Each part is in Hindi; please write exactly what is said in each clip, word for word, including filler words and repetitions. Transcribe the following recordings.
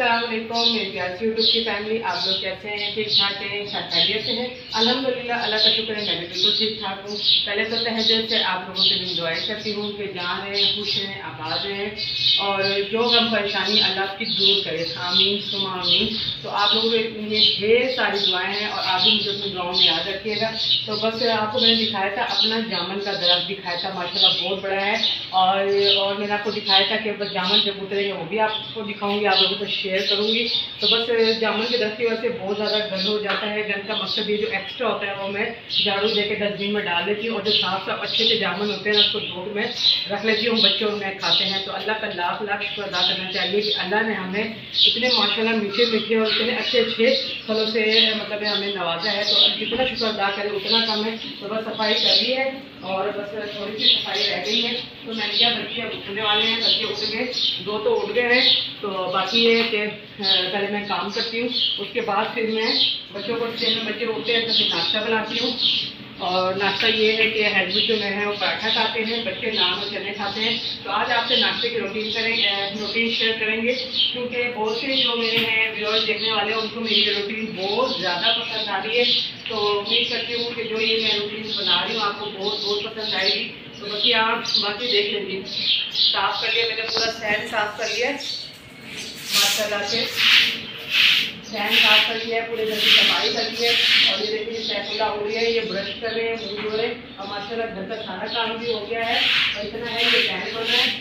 अस्सलाम वालेकुम मेरी प्यारी यूट्यूब की फैमिली, आप लोग कैसे हैं? ठीक ठाक हैं? खैरियत से हैं? अल्हम्दुलिल्लाह, अल्लाह का शुक्र है, मैं भी बिल्कुल ठीक ठाक हूँ। पहले तो तहे दिल से आप लोगों के लिए दुआएं करती हूँ कि जहाँ रहें, खुश रहें, आबाद रहें और जो गम परेशानी अल्लाह की दूर करे। आमीन सुमा आमीन। तो आप लोगों के लिए ढेर सारी दुआएं हैं और आप भी मुझे अपनी दुआओं में याद रखिएगा। तो बस आपको मैंने दिखाया था अपना जामुन का दरख्त दिखाया था, माशाल्लाह बहुत बड़ा है। और और मैंने आपको दिखाया था कि बस जामुन जब उतरेंगे वो भी आपको दिखाऊंगी, आप लोगों को शेयर करूंगी। तो बस जामुन के दरख्त की वजह से बहुत ज़्यादा गंद हो जाता है। गंद का मकसद ये जो एक्स्ट्रा होता है वो मैं झाड़ू दे के डस्टबिन में डाल देती हूँ और जो साफ साफ अच्छे से जामुन होते हैं ना उसको धो के मैं रख लेती हूँ, बच्चों में खाते हैं। तो अल्लाह का लाख लाख शुक्र अदा करना चाहिए कि अल्लाह ने हमें इतने माशाल्लाह मीठे मीठे और इतने अच्छे अच्छे फलों से मतलब हमें नवाजा है। तो जितना शुक्र अदा करें उतना कम है। तो बस सफाई कर ली है और बस थोड़ी सी सफाई रह गई है। तो मैंने क्या, बच्चे अब उठने वाले हैं, बच्चे उठ गए, दो तो उठ गए हैं। तो बाकी ये कि पहले मैं काम करती हूँ, उसके बाद फिर मैं बच्चों को में बच्चे उठते हैं तो फिर नाश्ता बनाती हूँ। और नाश्ता ये है कि हस्बैंड जो है वो पराठा खाते हैं, बच्चे नान और चने खाते हैं। तो आज आपसे नाश्ते की रूटीन करें रूटीन शेयर करेंगे, क्योंकि बहुत से जो मेरे हैं व्यूअर्स देखने वाले हैं उनको मेरी रूटीन बहुत ज़्यादा पसंद आ रही है। तो उम्मीद करती हूँ कि जो ये मैं रूटीन बना रही हूँ आपको बहुत बहुत पसंद आएगी। तो बाकी आप बाकी देख लीजिए। साफ़ कर लिया मैंने, पूरा सैन साफ़ कर लिया माशाल्लाह से, सैन साफ कर लिया है, पूरे घर की सफाई कर ली है। और ये देखिए सैफुल्ला हो रही है, ये ब्रश कर रहे हैं, मुँह धो रहे हैं और माशाल्लाह घर का सारा काम भी हो गया है। और इतना है ये फैन बन रहा है।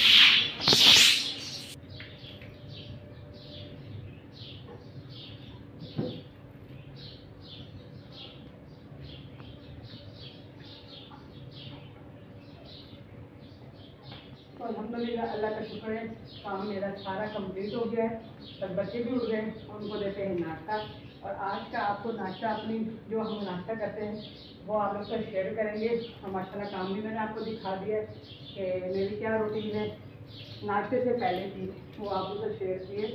तो अल्हम्दुलिल्लाह अल्लाह का शुक्र है, काम मेरा सारा कंप्लीट हो गया है। सब बच्चे भी उठ गए, उनको देते हैं नाश्ता। और आज का आपको नाश्ता अपनी जो हम नाश्ता करते हैं वो आप लोग से शेयर करेंगे। और माशाल्लाह काम भी मैंने आपको दिखा दिया है कि मेरी क्या रूटीन है नाश्ते से पहले की, वो आप लोग से शेयर किए।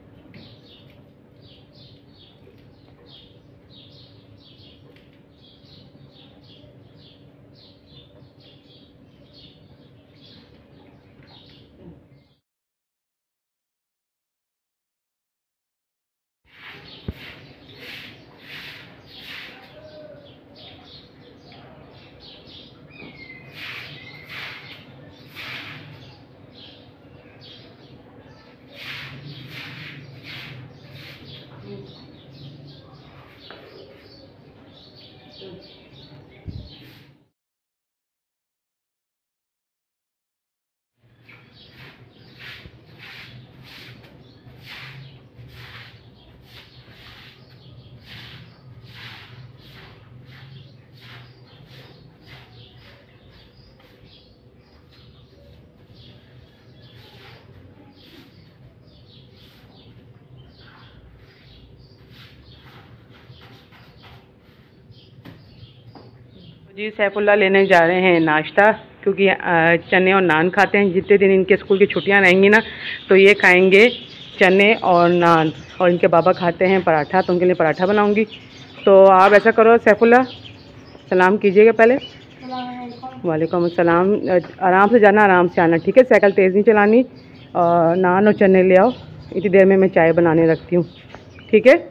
जी सैफुल्ला लेने जा रहे हैं नाश्ता, क्योंकि चने और नान खाते हैं। जितने दिन इनके स्कूल की छुट्टियां रहेंगी ना तो ये खाएंगे चने और नान। और इनके बाबा खाते हैं पराठा, तो उनके लिए पराठा बनाऊंगी। तो आप ऐसा करो सैफुल्ला, सलाम कीजिएगा पहले। वालेकुम अस्सलाम। आराम से जाना, आराम से आना, ठीक है? साइकिल तेज़ नहीं चलानी। और नान और चने ले आओ, इतनी देर में मैं चाय बनाने रखती हूँ, ठीक है?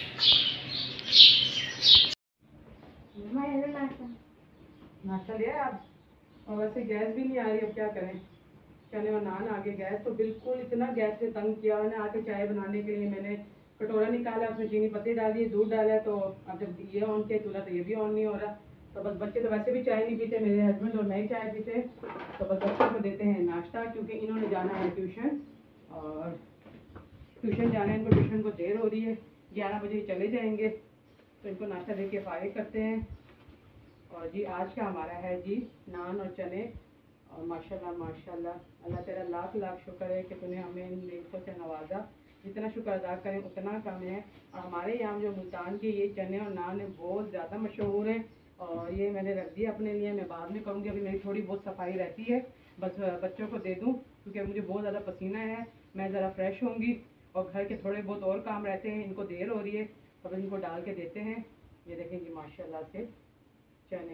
नाश्ता लिया आप? और वैसे गैस भी नहीं आ रही, अब क्या करें? चने और नान आगे गैस तो बिल्कुल इतना गैस से तंग किया मैंने। आके चाय बनाने के लिए मैंने कटोरा निकाला, उसमें चीनी पत्ती डाली, दूध डाला। तो अब जब ये ऑन किया चूल्हा तो ये भी ऑन नहीं हो रहा। तो बस बच्चे तो वैसे भी चाय नहीं पीते, मेरे हस्बैंड और मैं चाय पीते। तो बस बच्चों को देते हैं नाश्ता, क्योंकि इन्होंने जाना है ट्यूशन। और ट्यूशन जाना है इनको, ट्यूशन को देर हो रही है, ग्यारह बजे चले जाएंगे। तो इनको नाश्ता दे के फारिग करते हैं। और जी आज का हमारा है जी नान और चने। और माशाल्लाह माशाल्लाह अल्लाह तेरा लाख लाख शुक्र है कि तूने हमें इन नेमतों से नवाजा। जितना शुक्र अदा करें उतना कम है। और हमारे यहाँ जो मुल्तान के ये चने और नान है बहुत ज़्यादा मशहूर हैं। और ये मैंने रख दिया अपने लिए, मैं बाद में करूँगी, अभी मेरी थोड़ी बहुत सफाई रहती है। बस बच्चों को दे दूँ क्योंकि मुझे बहुत ज़्यादा पसीना है, मैं ज़रा फ्रेश होंगी। और घर के थोड़े बहुत और काम रहते हैं, इनको देर हो रही है, अब इनको डाल के देते हैं। ये देखेंगे माशाल्लाह से चने,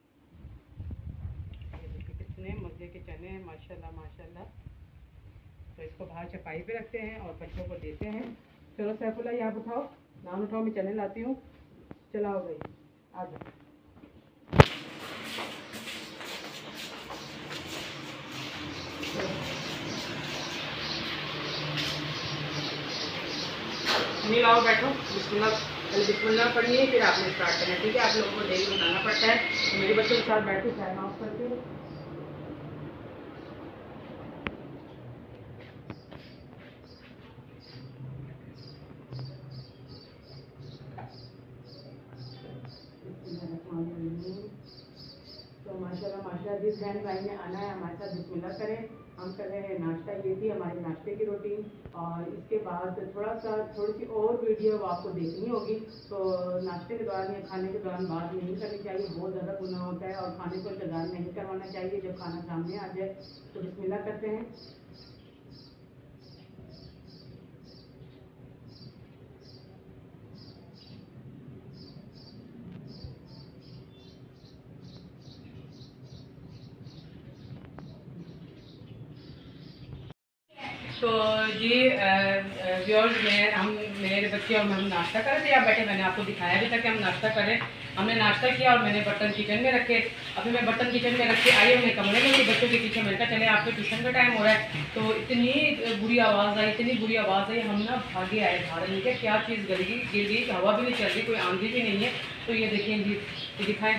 ये देखिए कितने मज़े के चने हैं, माशाल्लाह माशाल्लाह। तो इसको बाहर चपाई पे रखते हैं और बच्चों को देते हैं। चलो सैफुल्लाह यहाँ उठाओ, नान उठाओ, मैं चने लाती हूँ। चलाओ भाई, आ जाओ। नहीं लाओ, बैठो। बिस्मिल्लाह, पहले बिस्मिल्लाह पढ़िए, फिर आपने स्टार्ट करना है, ठीक है। आप लोगों को डेली बताना पड़ता है। तो मेरे बच्चों के साथ बैठो, फैन ऑफ करके। तो माशाल्लाह माशाल्लाह जिस बहन भाई ने आना है हमारे साथ बिस्मिल्लाह करें। हम कर रहे हैं नाश्ता। ये थी हमारे नाश्ते की रूटीन। और इसके बाद थोड़ा सा थोड़ी सी और वीडियो आपको देखनी होगी। तो नाश्ते के दौरान या खाने के दौरान बात नहीं करनी चाहिए, बहुत ज़्यादा गुनाह होता है। और खाने को इंतज़ार नहीं करवाना चाहिए, जब खाना सामने आ जाए तो बिस्मिल्लाह करते हैं। तो जी व्यूअर्स, में हम मेरे बच्चे और हम नाश्ता कर रहे थे। आप बैठे, मैंने आपको दिखाया भी था कि हम नाश्ता करें। हमने नाश्ता किया और मैंने बर्तन किचन में रखे। अभी मैं बर्तन किचन में रख के आई, हमने कमरे में कि बच्चों के पीछे मैंने कहा चले आपके ट्यूशन का टाइम हो रहा है। तो इतनी बुरी आवाज़ आई, इतनी बुरी आवाज़ आई, हम ना भागे आए बाहर। नहीं क्या क्या चीज़ गिर गई गिर गई हवा भी नहीं चल रही, कोई आंधी भी नहीं है। तो ये देखिए जी, ये दिखाएँ,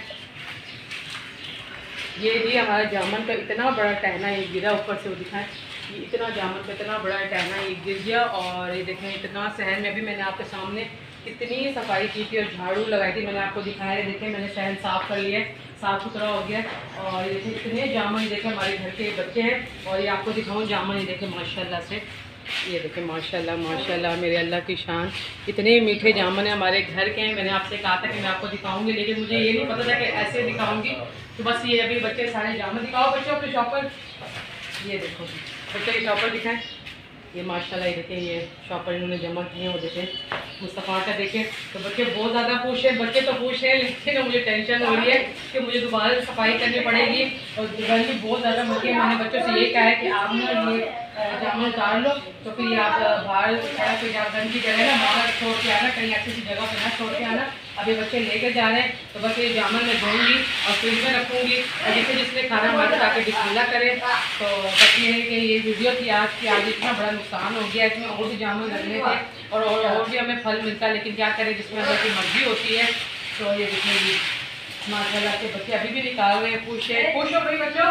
ये जी हमारा जामुन का इतना बड़ा टहना ये गिरा ऊपर से, वो दिखाएं। ये इतना जामुन का इतना बड़ा टहना ये गिर गया। और ये देखें इतना सहन में भी मैंने आपके सामने कितनी सफाई की थी और झाड़ू लगाई थी, मैंने आपको दिखाया। देखें मैंने सहन साफ़ कर लिया, साफ़ सुथरा हो गया। और ये देखें इतने जामुन, देखें हमारे घर के बच्चे हैं। और ये आपको दिखाऊँ जामुन, ये देखें माशाल्लाह से, ये देखें माशाल्लाह माशाल्लाह, मेरे अल्लाह की शान। इतने मीठे जामुन हैं, हमारे घर के हैं। मैंने आपसे कहा था कि मैं आपको दिखाऊंगी, लेकिन मुझे ये नहीं पता था कि ऐसे दिखाऊंगी। तो बस ये अभी बच्चे सारे जामुन दिखाओ बच्चों के शॉपर। ये देखो बच्चों के शॉपर दिखाएं, ये माशाल्लाह, ये देखें ये शॉपर इन्होंने जमा किए हैं। वो देखें मुस्तफ़ा का, देखें। तो बच्चे बहुत ज़्यादा खुश हैं, बच्चे तो खुश हैं, लेकिन मुझे टेंशन हो रही है कि मुझे दोबारा सफाई करनी पड़ेगी। और गर्मी बहुत ज़्यादा होती है। मैंने बच्चों से ये कहा है कि आप ना ये जामुन उतार लो, तो फिर ये आप बाहर फिर आप गन की जगह ना बाहर छोड़ के आना, कहीं ऐसी सी जगह पर ना छोड़ के आना। अभी बच्चे लेकर जा रहे हैं, तो बस ये जामुन मैं धोऊंगी और फ्रिज में रखूँगी। और जिसे जिसने खाना हमारे ताकि बिस्मिल्लाह करें। तो बस ये है कि ये वीडियो थी आज की। आज इतना बड़ा नुकसान हो गया, इसमें और भी जामुन लगने थे और और, और भी हमें फल मिलता है, लेकिन क्या करें, जिसमें अगर की मर्जी होती है। तो ये देखेंगी माशाल्लाह के बच्चे अभी भी निकाल रहे हैं, खुश है। खुश हो भाई बच्चों?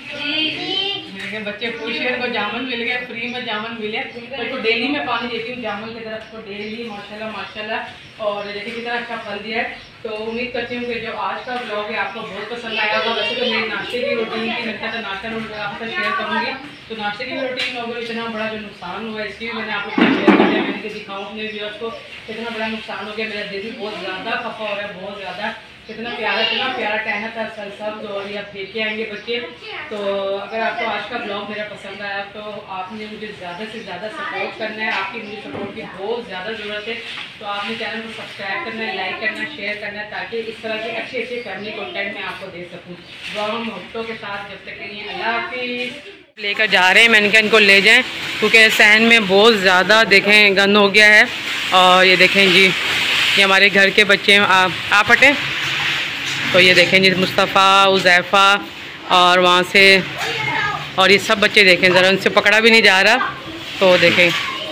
मेरे बच्चे खुश हैं, उनको जामुन मिल गया, फ्री में जामुन मिले। तो इसको डेली मैं पानी देती हूँ जामुन की तरफ को, डेली माशाल्लाह माशाल्लाह। और देखिए कितना अच्छा फल दिया है। तो उम्मीद करती हूँ कि जो आज का ब्लॉग है आपको बहुत पसंद आया होगा। वैसे तो मेरी नाश्ते की रूटीन की मिलता था, नाश्ता रूटीन आपसे शेयर करूँगी। तो नाश्ते की रूटीन हो गई, इतना बड़ा जो नुकसान हुआ इसलिए मैंने आपको शेयर कर दिया। मैंने दिखाऊँ अपने व्यूअर्स को कितना बड़ा नुकसान हो गया। मेरा दिल भी बहुत ज़्यादा खफा हो रहा है, बहुत ज़्यादा। कितना प्यारा इतना प्यारा टहना था सरसब्ज, और ये फेंक के आएंगे बच्चे। तो अगर आपको आज का ब्लॉग मेरा पसंद आया तो आपने मुझे ज़्यादा से ज़्यादा सपोर्ट करना है। आपकी मुझे सपोर्ट की बहुत ज़्यादा ज़रूरत है। तो आपने चैनल को सब्सक्राइब करना है, लाइक करना है, शेयर करना है, ताकि इस तरह के अच्छे अच्छे फैमिली कंटेंट मैं आपको दे सकूँ। दुआ मोहब्बतों के साथ, जब तक के लिए अल्लाह हाफिज़। लेकर जा रहे हैं, मैंने कहा इनको ले जाएँ क्योंकि सहन में बहुत ज़्यादा देखें गंद हो गया है। और ये देखें जी, ये हमारे घर के बच्चे हैं। आप आप हटें। तो ये देखें जी मुस्तफ़ा, उज़ैफ़ा और वहाँ से और ये सब बच्चे देखें, ज़रा उनसे पकड़ा भी नहीं जा रहा। तो देखें,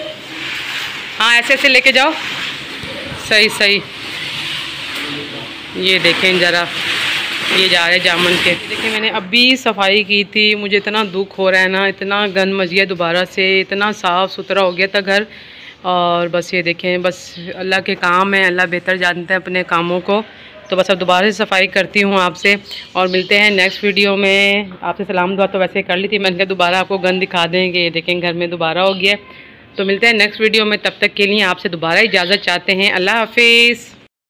हाँ ऐसे ऐसे लेके जाओ, सही सही। ये देखें ज़रा, ये जा रहे जामुन के। देखिए मैंने अभी सफाई की थी, मुझे इतना दुख हो रहा है ना, इतना गंद मच गया दोबारा से, इतना साफ़ सुथरा हो गया था घर। और बस ये देखें, बस अल्लाह के काम है, अल्लाह बेहतर जानते हैं अपने कामों को। तो बस अब दोबारा से सफाई करती हूँ आपसे, और मिलते हैं नेक्स्ट वीडियो में। आपसे सलाम दुआ तो वैसे कर ली थी, मैंने कहा दोबारा आपको गंद दिखा देंगे। ये देखें घर में दोबारा हो गया। तो मिलते हैं नेक्स्ट वीडियो में, तब तक के लिए आपसे दोबारा इजाज़त चाहते हैं। अल्लाह हाफिज़।